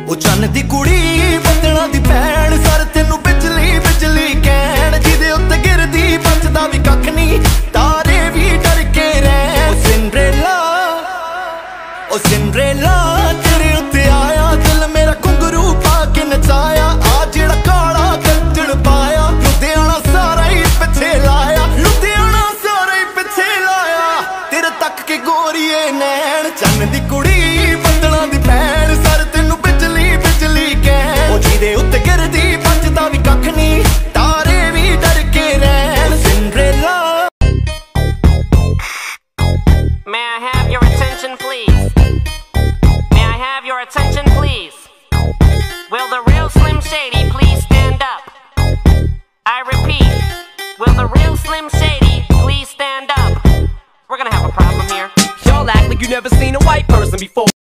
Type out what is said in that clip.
ਉਹ ਚੰਨ ਦੀ ਕੁੜੀ ਬੱਦਲਾਂ ਦੀ ਭੈਣ ਸਰ ਤੈਨੂੰ ਬਿਜਲੀ ਬਿਜਲੀ ਕਹਿਣ ਜਿਹਦੇ ਉੱਤੇ ਗਿਰਦੀ ਬਚਦਾ ਵੀ ਕੱਖ ਨਹੀਂ ਤਾਰੇ ਵੀ ਡਰ ਕੇ ਰਹਿਣ ਉਹ ਸਿੰਡਰੇਲਾ ਤੇਰੇ ਉੱਤੇ ਆਇਆ ਦਿਲ ਮੇਰਾ ਘੁੰਗਰੂ ਪਾ ਕੇ ਨਚਾਇਆ ਆ ਜਿਹੜਾ ਕਾਲਾ ਕੰਜਣ ਪਾਇਆ ਲੁਧਿਆਣਾ ਸਾਰਾ ਹੀ ਪਿੱਛੇ ਲਾਇਆ ਲੁਧਿਆਣਾ ਸਾਰਾ ਹੀ ਪਿੱਛੇ ਲਾਇਆ ਤੇਰੇ ਤੱਕ ਕੇ ਗੋਰੀਏ ਨੈਣ ਚੰਨ ਦੀ ਕੁੜੀ ਬੱਦਲਾਂ ਦੀ ਭੈਣ ਸਰ ਤੈਨੂੰ ਬਿਜਲੀ ਬਿਜਲੀ ਕਹਿਣ ਉਹ ਜਿਹਦੇ ਉੱਤੇ ਗਿਰਦੀ ਬਚਦਾ ਵੀ ਕੱਖ ਨਹੀਂ ਤਾਰੇ ਵੀ ਡਰ ਕੇ ਰਹਿਣ Cinderella May I have your attention, please? May I have your attention, please? Will the real Slim Shady please stand up? I repeat, will the real Slim Shady please stand up? We're gonna have a problem here. Y'all act like you never seen a white person before.